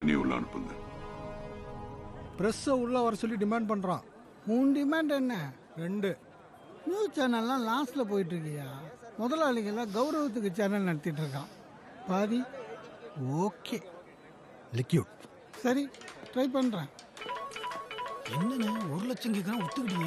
நீ உள்ள அனுப்புங்க. பிரஸ் உள்ள வர சொல்லி டிமாண்ட் பண்றான். உன் டிமாண்ட் என்ன? 2 நியூஸ் சேனல்லாம் லாஸ்ட்ல போயிட்டு இருக்கியா? முதலாளிகள்லாம் கௌரவத்துக்கு சேனல் நடத்திட்டு இருக்கான். பாதி ஓகே லிக்யூட். சரி ட்ரை பண்றேன். என்னன்னு 1 லட்சம் கேட்க ஒத்துக்கிட்டீங்க?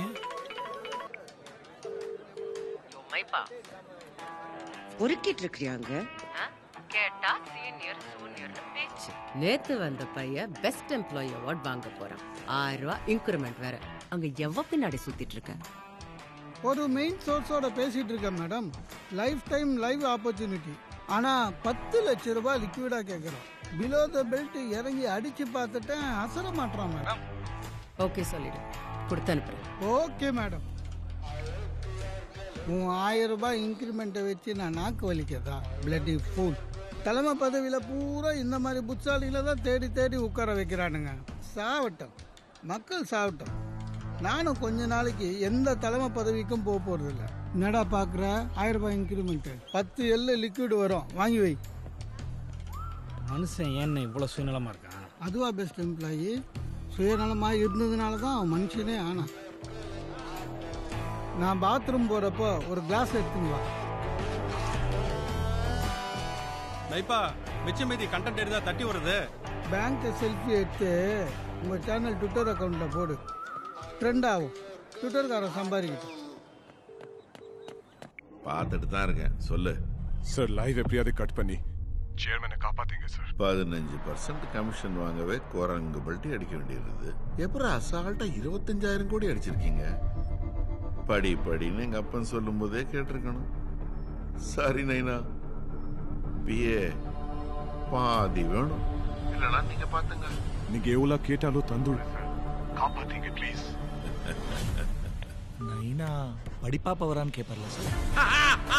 பொறுக்கிட்டு இருக்கிறியாங்க? கேட்டா சீனியர் ஜூனியர் பேச்சு. நேத்து வந்த பையன் பெஸ்ட் எம்ப்ளாயி அவார்ட் வாங்க போறான். 1000 ரூபாய் இன்கிரிமெண்ட் வேற. அங்க எவ்வளவு பின்னாடி சுத்திட்டு இருக்க? ஒரு மெயின் சோர்ஸோட பேசிட்டு இருக்கேன் madam. Life time live opportunity. ஆனா 10 லட்சம் ரூபாய் லிக்விடா கேட்கறோம். பிலோ த பெல்ட் இறங்கி அடிச்சு பார்த்துட்டேன். அசர மாட்டான் மேடம். ஓகே சொல்லிடு, கொடுத்து அனுப்புறேன். Okay madam. உன் 1000 ரூபாய் இன்கிரிமெண்ட்டை வச்சு நான் நாக்கு வலிக்கிறதா? Bloody pool. தலைமை பதவியில பூரா இந்த மாதிரி புத்தாளிகளை தான் தேடி தேடி உட்கார வைக்கிறானுங்க. சாவட்டும், மக்கள் சாவட்டும். நானும் கொஞ்ச நாளைக்கு எந்த தலைமை பதவிக்கும் போக போறது இல்லை. என்னடா பாக்குற? 1000 ரூபாய் இன்கிரிமெண்ட் 10 எல்லு லிக்விட் வரும், வாங்கி வை. மனுஷன் ஏன் இவ்வளவு சுயநலமா இருக்கான்? அதுவா பெஸ்ட் எம்ப்ளாயி? சுயநலமா இருந்ததுனால தான் அவன் மனுஷனே ஆனா. நான் பாத்ரூம் போறப்போ ஒரு கிளாஸ் எடுத்துன்னு வா. நைப்பா மிச்சம் மீதி கண்டென்ட் எடுத்தா தட்டி வருது. பேங்க் செல்ஃபி எடுத்து உங்க சேனல் ட்விட்டர் அக்கௌண்ட்ல போடு. ட்ரெண்ட் ஆகும். ட்விட்டர்காரன் சம்பாதிக்கிட்டு. பார்த்துட்டு தான் இருக்கேன். சொல்லு சார். லைவ் எப்படியாவது கட் பண்ணி சேர்மனை காப்பாத்தீங்க சார். 15% கமிஷன் வாங்கவே குரங்கு பல்ட்டி அடிக்க வேண்டியிருந்தது. எப்பறம் அசால்ட்டா 25,000 கோடி அடிச்சிருக்கீங்க. படின்னு எங்க அப்பன் சொல்லும் போதே கேட்டிருக்கணும். சரி நைனா, பிஏ பாதி வேணும். இல்லனா நீங்க பாத்துங்க. நீங்க எவ்வளவு கேட்டாலும் தந்துடுறேன் சார். காப்பாத்தீங்க ப்ளீஸ். நைனா படிப்பா பவரான்னு கேட்பார்ல சார்.